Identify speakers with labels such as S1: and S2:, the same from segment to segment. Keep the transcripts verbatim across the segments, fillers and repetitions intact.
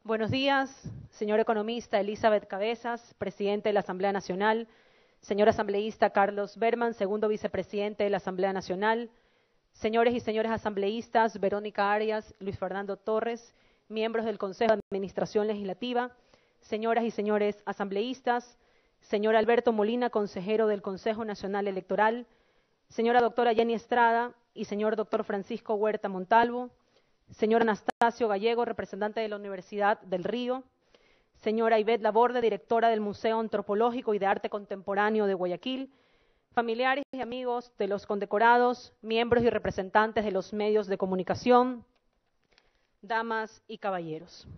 S1: Buenos días, señor economista Elizabeth Cabezas, presidente de la Asamblea Nacional, señor asambleísta Carlos Berman, segundo vicepresidente de la Asamblea Nacional, señores y señores asambleístas Verónica Arias, Luis Fernando Torres, miembros del Consejo de Administración Legislativa, señoras y señores asambleístas, señor Alberto Molina, consejero del Consejo Nacional Electoral, señora doctora Jenny Estrada y señor doctor Francisco Huerta Montalvo, señor Anastasio Gallego, representante de la Universidad del Río, señora Ivette Laborde, directora del Museo Antropológico y de Arte Contemporáneo de Guayaquil, familiares y amigos de los condecorados, miembros y representantes de los medios de comunicación, damas y caballeros.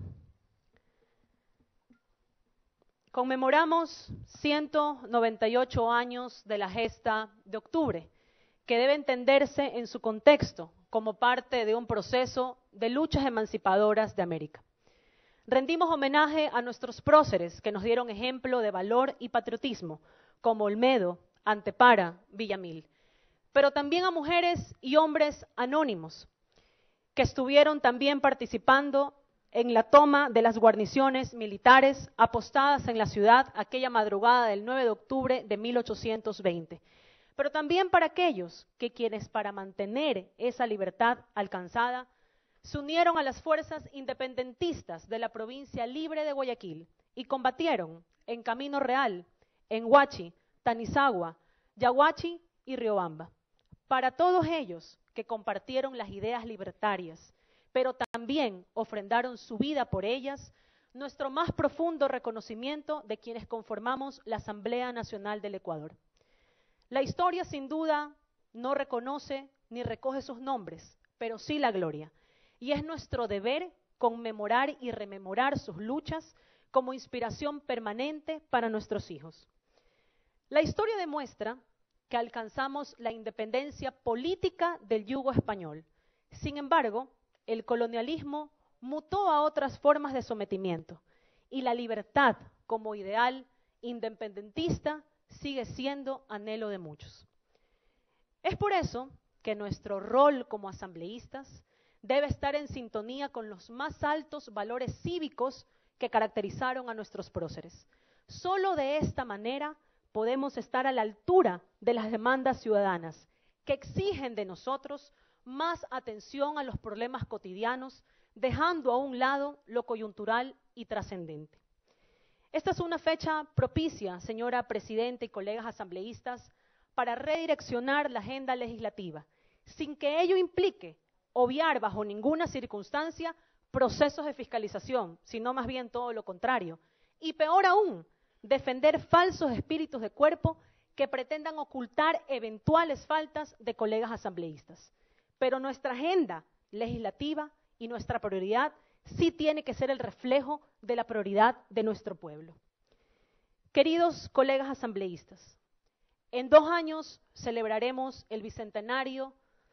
S1: Conmemoramos ciento noventa y ocho años de la gesta de octubre, que debe entenderse en su contexto como parte de un proceso de luchas emancipadoras de América. Rendimos homenaje a nuestros próceres que nos dieron ejemplo de valor y patriotismo, como Olmedo, Antepara, Villamil, pero también a mujeres y hombres anónimos que estuvieron también participando en la toma de las guarniciones militares apostadas en la ciudad aquella madrugada del nueve de octubre de mil ochocientos veinte. Pero también para aquellos que quienes para mantener esa libertad alcanzada se unieron a las fuerzas independentistas de la provincia libre de Guayaquil y combatieron en Camino Real, en Huachi, Tanizagua, Yaguachi y Riobamba. Para todos ellos que compartieron las ideas libertarias, pero también ofrendaron su vida por ellas, nuestro más profundo reconocimiento de quienes conformamos la Asamblea Nacional del Ecuador. La historia, sin duda, no reconoce ni recoge sus nombres, pero sí la gloria. Y es nuestro deber conmemorar y rememorar sus luchas como inspiración permanente para nuestros hijos. La historia demuestra que alcanzamos la independencia política del yugo español. Sin embargo, el colonialismo mutó a otras formas de sometimiento y la libertad como ideal independentista sigue siendo anhelo de muchos. Es por eso que nuestro rol como asambleístas debe estar en sintonía con los más altos valores cívicos que caracterizaron a nuestros próceres. Solo de esta manera podemos estar a la altura de las demandas ciudadanas que exigen de nosotros más atención a los problemas cotidianos, dejando a un lado lo coyuntural y trascendente. Esta es una fecha propicia, señora Presidenta y colegas asambleístas, para redireccionar la agenda legislativa, sin que ello implique obviar bajo ninguna circunstancia procesos de fiscalización, sino más bien todo lo contrario. Y peor aún, defender falsos espíritus de cuerpo que pretendan ocultar eventuales faltas de colegas asambleístas. Pero nuestra agenda legislativa y nuestra prioridad sí tiene que ser el reflejo de la prioridad de nuestro pueblo. Queridos colegas asambleístas, en dos años celebraremos el bicentenario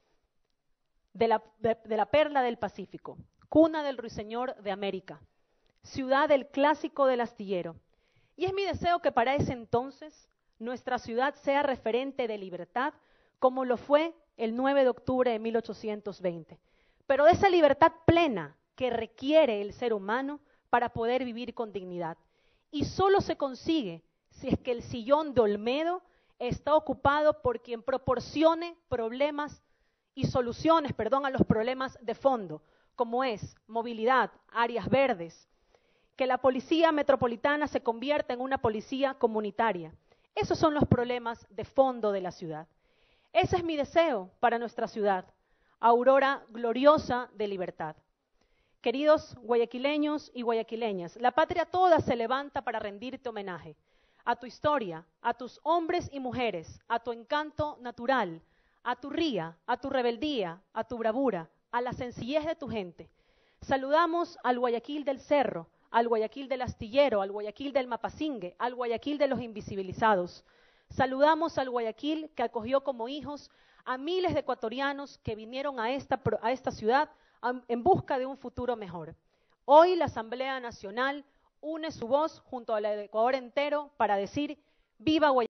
S1: de la, de, de la Perla del Pacífico, cuna del Ruiseñor de América, ciudad del clásico del astillero. Y es mi deseo que para ese entonces nuestra ciudad sea referente de libertad, como lo fue el nueve de octubre de mil ochocientos veinte, pero de esa libertad plena que requiere el ser humano para poder vivir con dignidad. Y solo se consigue si es que el sillón de Olmedo está ocupado por quien proporcione problemas y soluciones, perdón, a los problemas de fondo, como es movilidad, áreas verdes, que la policía metropolitana se convierta en una policía comunitaria. Esos son los problemas de fondo de la ciudad. Ese es mi deseo para nuestra ciudad, aurora gloriosa de libertad. Queridos guayaquileños y guayaquileñas, la patria toda se levanta para rendirte homenaje a tu historia, a tus hombres y mujeres, a tu encanto natural, a tu ría, a tu rebeldía, a tu bravura, a la sencillez de tu gente. Saludamos al Guayaquil del Cerro, al Guayaquil del Astillero, al Guayaquil del Mapasingue, al Guayaquil de los invisibilizados. Saludamos al Guayaquil que acogió como hijos a miles de ecuatorianos que vinieron a esta, a esta ciudad en busca de un futuro mejor. Hoy la Asamblea Nacional une su voz junto al Ecuador entero para decir ¡viva Guayaquil!